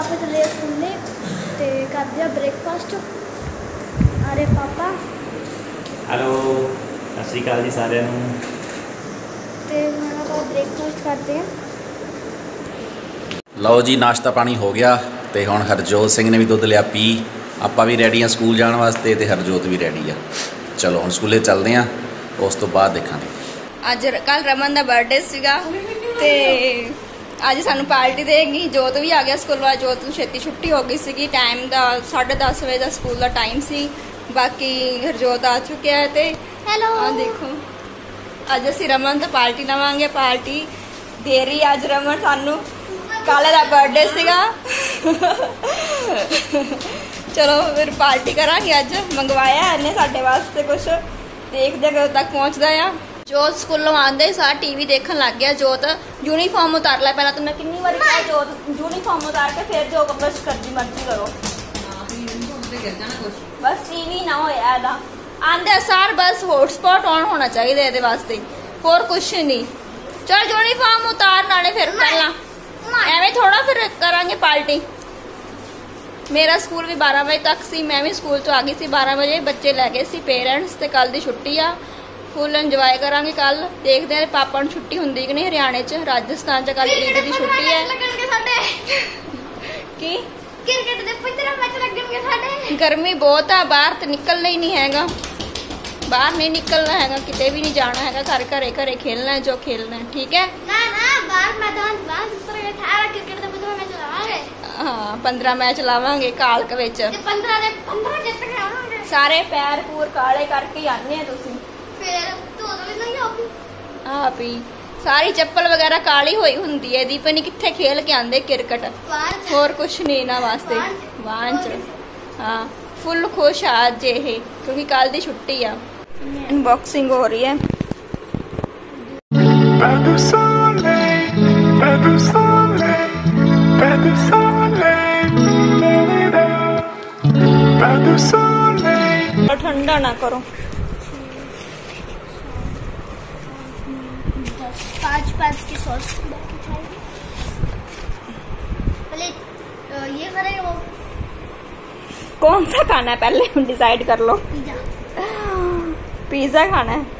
पापा चले स्कूले तो करते हैं ब्रेकफास्ट। अरे पापा हेलो सत श्री अकाल जी सारे तो हम आप ब्रेकफास्ट करते हैं। लो जी नाश्ता पानी हो गया तो हुण हरजोत सिंह ने भी दुध लिया पी। आपां भी रेडी हाँ स्कूल जाने वास्ते तो हरजोत भी रेडी आ। चलो हुण स्कूले चलते हैं, उस तो बाद देखांगे। अज कल रमन का बर्थडे सीगा ते अज सानू पार्टी देगी। जोत भी आ गया स्कूल वाला। जोत नूं छेती छुट्टी हो गई सी, टाइम का 10:30 बजे का स्कूल का टाइम सी। बाकी हरजोत आ चुके हैं तो हेलो देखो अज असी रमन तो पार्टी लवांगे। पार्टी दे रही अज रमन सानू, कल का बर्थडे सीगा। चलो फिर पार्टी करांगे। अज मंगवाया इन्हें साडे वास्ते कुछ, देखते कदों तक पहुँचता है। जोत स्कूलों आंदे सार टीवी देखन लग गया। जोत यूनीफॉर्म उतार लै, पहला तो मैं कितनी बार कहा जोत यूनीफॉर्म उतार के फिर जो बस करदी मर्जी करो। बस टीवी ना होया एदा आंदे सार बस हॉटस्पॉट ऑन होना चाहिए ये वास्ते, होर कुछ नहीं। चल यूनीफॉर्म उतार नाले फिर पहला एवें थोड़ा फिर करांगे पार्टी। मेरा स्कूल भी 12 बजे तक सी, मैं भी स्कूल तो आ गई सी 12 बजे। बच्चे लै गए सी पेरेंट्स ते कल दी छुट्टी आ, फुल इंजॉय करांगे। कल देखते हैं पापा नूं छुट्टी हुंदी कि नहीं। हरियाणे च राजस्थान च कल ईद की छुट्टी है। की क्रिकेट दे 15 मैच लगणगे साडे। गर्मी बहुत आ, बाहर तो निकलना ही नहीं हैगा। बाहर नहीं निकलना हैगा, किते भी नहीं जाना हैगा। घर घरे घरे खेलना है जो खेलना है, ठीक है ना। बाहर मैदान क्रिकेट दे 15 मैच लावांगे। हाँ 15 मैच लावांगे कालक विच। 15 जित के आवांगे। सारे पैर पूर काले करके आने हैं तुसीं। आप ही सारी चप्पल वगैरह काली हुई हुंदी है। दीपा नहीं किथे खेल के आंदे क्रिकेट, होर कुछ नहीं ना वास्ते। वांच हाँ फुल खुश आज ये क्योंकि कल दी छुट्टी आ। अनबॉक्सिंग हो रही है। ठंडा ना करो। 5 की सॉस पहले ये करें वो कौन सा खाना है पहले डिसाइड कर लो। पिज्जा खाना है।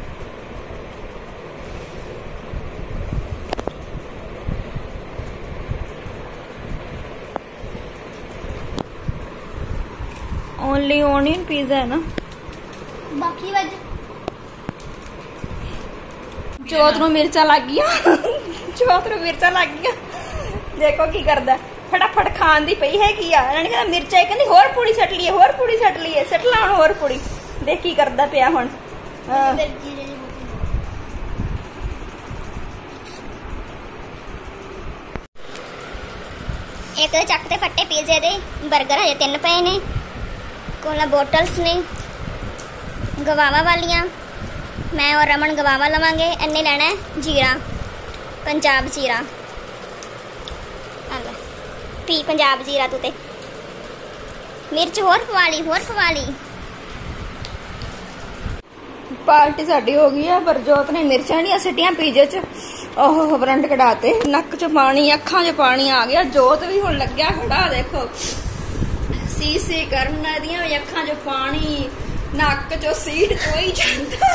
ओनली ऑनियन पिज्जा है ना, बाकी वेज। जोत नूं मिर्चा लग गई। जोत नूं मिर्चा लग गई। देखो की करदा फटाफट खान दी पई है की आ। कहना मिर्चा कहंदी होर पूड़ी सट लीए, होर पूड़ी सट लीए, सट ला हुण होर पूड़ी। देख की करदा पिया हुण। एक चक ते फट्टे पिज़्ज़े दे बर्गर हजे 3 पे ने। कोला बोटल्स ने गवावा वालियां। मैं और रमन गवावा लवांगे। इन्ने लेना है जीरा, पंजाब जीरा। पी पंजाब जीरा तू ते मिर्च होर पवाली, होर पवाली। पार्टी साडी हो गई है पर जोत ने मिर्चा नहीं सिटियां पिज़्ज़े च। ओह ब्रंट कढ़ाते, नक च पानी, अखां च पानी आ गया। जोत भी हुण लग्या खड़ा, देखो सी करन दियां अखां च पानी, नक चो सीट चोई जांदा।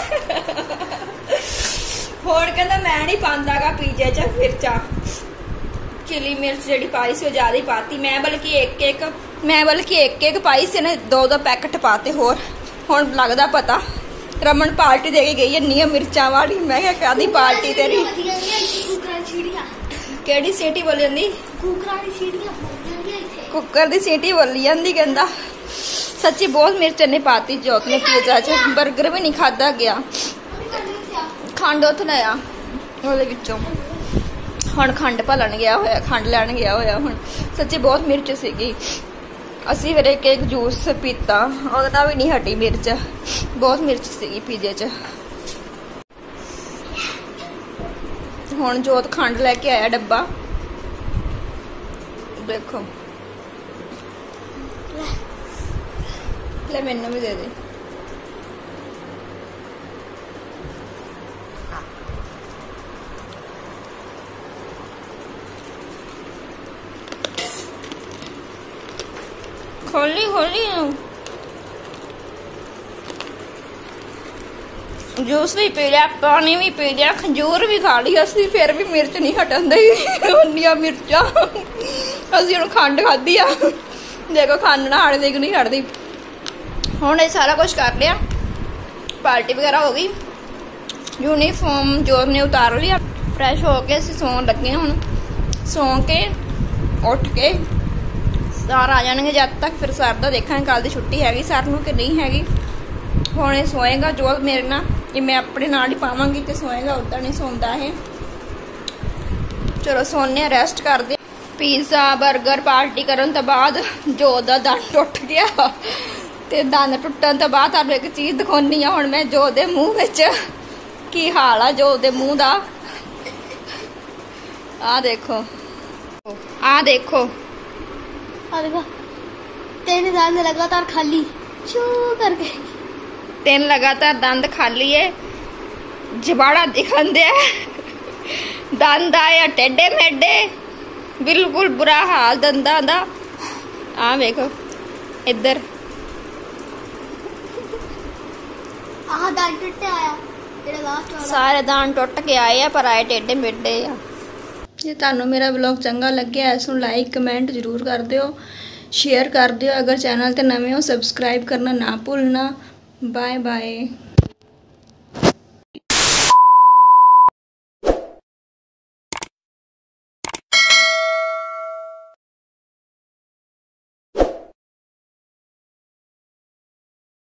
होर कहंदा मैं नहीं पांदा गा पिज़्ज़े च मिर्चा। चिली मिर्च जी पाई सी ज्यादा ही पाती। मैं बल्कि एक एक पाई सी, 2 पैकेट पाते। होर हुण लगदा पता। रमन पार्टी दे के गई इन्नी मिर्चा वाली। मैं क्या कादी पार्टी तेरी। केड़ी सीटी बोली जांदी? कुकर दी सीटी बोली जांदी। कहंदा सच्ची बहुत मिर्च नहीं पाती जोत ने पिज़्ज़ा च। बर्गर भी नहीं खादा गया। खंड उत्थे लाया ਉਹਦੇ ਵਿੱਚੋਂ। ਹੁਣ खंड भलन गया होया, खंड लैन गया होया। हुण सच्ची बहुत मिर्च सीगी। असी फिर एक जूस पीता, ਉਹਦੇ ਨਾਲ भी नहीं हटी मिर्च। बहुत मिर्च सीगी पिज़्ज़े च। हुण जोत खंड लैके आया डब्बा। देखो ले मैनू भी दे दे। खोली खोली जूस भी पी लिया, पानी भी पी लिया, खजूर भी खा ली असी, फिर भी मिर्च नहीं हटन दी। उन्नियां मिर्चा असी हुण खंड खाधी आ, देखो खंड ना हटदी कि नहीं हटदी। हुण ये सारा कुछ कर लिया, पार्टी वगैरह हो गई, यूनीफॉर्म जो ने उतार लिया, फ्रैश हो के असीं सौन लगे। हुण सौ के उठ के सर आ जाएंगे, जब तक फिर सर का देखा कल की छुट्टी हैगी सर नूं कि नहीं हैगी। हुण ये सोएगा जो मेरे नाल, ये मैं अपने नाल ही पावांगी तो सोएगा, उदा नहीं सौंदा है। चलो सोने रेस्ट करते। पिज़्ज़ा बर्गर पार्टी करन तो बाद जो दा दंद टुट गया, ते दंद टुटन तो बाद तुहानूं एक चीज़ दिखाउणी आ। हुण मैं जो दे मूँह विच की हाल आ, जो दे मूँह दा आ देखो, आ देखो, आ देखो 3 दंद लगातार खाली चू करके, 3 लगातार दंद खाली है, जबाड़ा दिखन दे, दंद आया टेढ़े मेढ़े, बिल्कुल बुरा हाल दंदा दा। आ देखो इधर आह दंद टुटे आया, जेड़ा लास्ट वाला सारे दंद टुट के आए आ, पर आए टेढ़े मेढ़े आ। जे तुहानूं मेरा ब्लॉग चंगा लग्या इसनूं लाइक कमेंट जरूर कर दिओ, शेयर कर दिओ। अगर चैनल ते नवे हो सब्सक्राइब करना ना भूलना। Bye bye.